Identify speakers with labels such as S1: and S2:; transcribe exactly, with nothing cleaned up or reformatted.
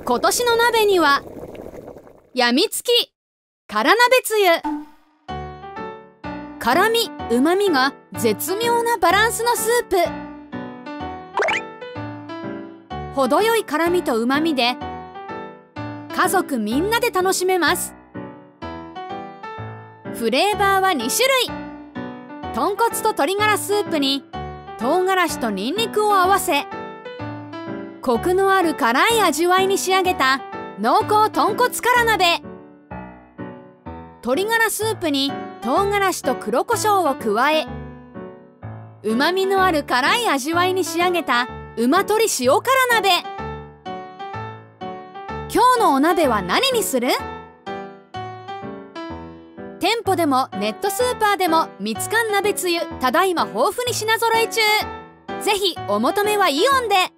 S1: 今年の鍋にはやみつき辛鍋つゆ。辛みうまみが絶妙なバランスのスープ。程よい辛みとうまみで家族みんなで楽しめます。フレーバーはにしゅるい。豚骨と鶏ガラスープに唐辛子とニンニクを合わせ、コクのある辛い味わいに仕上げた濃厚豚骨辛鍋。鶏ガラスープに唐辛子と黒胡椒を加え、うまみのある辛い味わいに仕上げた馬鶏塩辛鍋。今日のお鍋は何にする？店舗でもネットスーパーでもみつかん鍋つゆただいま豊富に品揃え中。ぜひお求めはイオンで。